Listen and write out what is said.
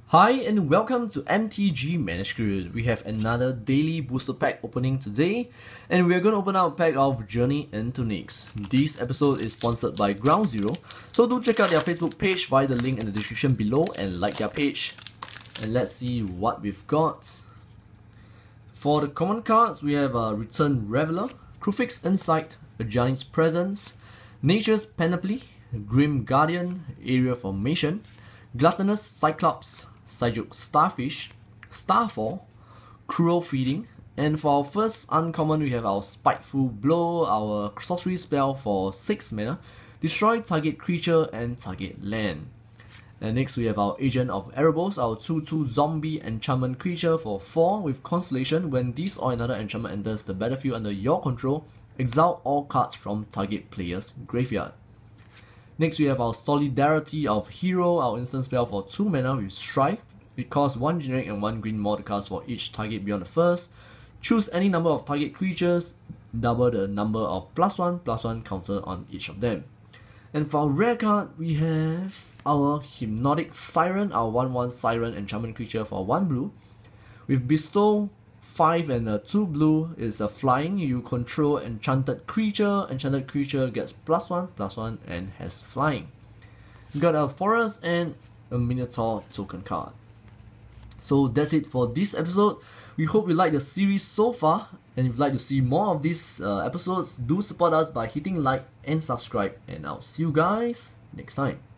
Hi and welcome to MTG Managed Grid. We have another daily booster pack opening today, and we are going to open up a pack of Journey into Nyx. This episode is sponsored by Ground Zero, so do check out their Facebook page via the link in the description below and like their page. And let's see what we've got. For the common cards, we have Return Reveler, Kruphix Insight, Ajani's Presence, Nature's Panoply, Grim Guardian, Area Formation, Gluttonous Cyclops, Sejuk Starfish, Starfall, Cruel Feeding, and for our first uncommon we have our Spiteful Blow, our sorcery spell for 6 mana, destroy target creature and target land. And next we have our Agent of Erebos, our 2/2 zombie enchantment creature for 4 with Constellation. When this or another enchantment enters the battlefield under your control, exile all cards from target player's graveyard. Next we have our Solidarity of Hero, our instant spell for 2 mana with Strife. It costs 1 generic and 1 green more to cast for each target beyond the first. Choose any number of target creatures, double the number of +1/+1 counter on each of them. And for our rare card, we have our Hypnotic Siren, our 1/1 Siren enchantment creature for 1 blue. With Bestow 5 and 2 blue is a flying. You control enchanted creature gets +1/+1 and has flying. We got a Forest and a Minotaur token card. So that's it for this episode. We hope you like the series so far, and if you'd like to see more of these episodes, do support us by hitting like and subscribe, and I'll see you guys next time.